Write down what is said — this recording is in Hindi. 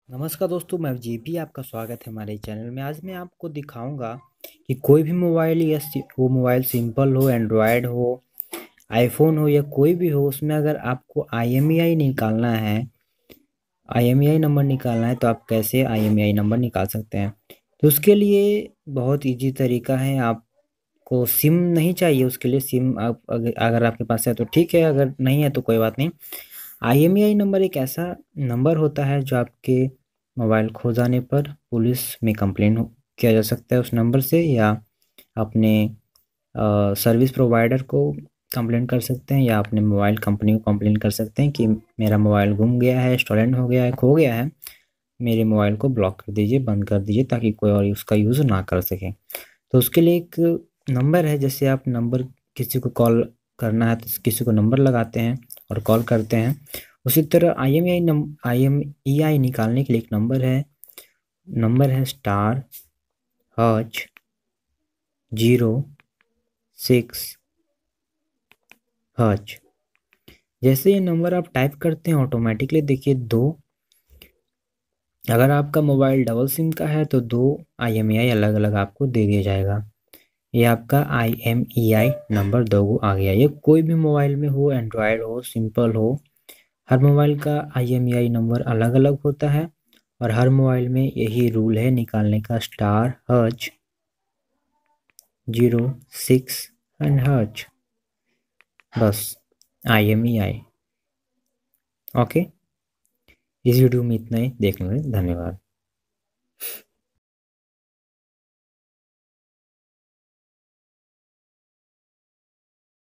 नमस्कार दोस्तों, मैं जेपी आपका स्वागत है हमारे चैनल में। आज मैं आपको दिखाऊंगा कि कोई भी मोबाइल या वो मोबाइल सिंपल हो, एंड्रॉयड हो, आईफोन हो या कोई भी हो, उसमें अगर आपको आईएमईआई निकालना है, आईएमईआई नंबर निकालना है तो आप कैसे आईएमईआई नंबर निकाल सकते हैं। तो उसके लिए बहुत इजी तरीका है। आपको सिम नहीं चाहिए, उसके लिए सिम आप अगर आपके पास है तो ठीक है, अगर नहीं है तो कोई बात नहीं। आईएमईआई नंबर एक ऐसा नंबर होता है जो आपके मोबाइल खो जाने पर पुलिस में कंप्लेन किया जा सकता है उस नंबर से, या अपने सर्विस प्रोवाइडर को कंप्लेन कर सकते हैं, या अपने मोबाइल कंपनी को कंप्लेन कर सकते हैं कि मेरा मोबाइल गुम गया है, स्टोलन हो गया है, खो गया है, मेरे मोबाइल को ब्लॉक कर दीजिए, बंद कर दीजिए, ताकि कोई और उसका यूज़ ना कर सके। तो उसके लिए एक नंबर है, जैसे आप नंबर किसी को कॉल करना है तो किसी को नंबर लगाते हैं और कॉल करते हैं, उसी तरह आईएमईआई निकालने के लिए एक नंबर है *#0 6#। जैसे ये नंबर आप टाइप करते हैं ऑटोमेटिकली देखिए दो, अगर आपका मोबाइल डबल सिम का है तो दो आईएमईआई अलग अलग आपको दे दिया जाएगा। ये आपका आईएमईआई नंबर दो आ गया। ये कोई भी मोबाइल में हो, एंड्रॉयड हो, सिंपल हो, हर मोबाइल का आईएमईआई नंबर अलग अलग होता है और हर मोबाइल में यही रूल है निकालने का, *#0 6#। बस आईएमईआई। ओके, इस वीडियो में इतना ही। देखने में धन्यवाद।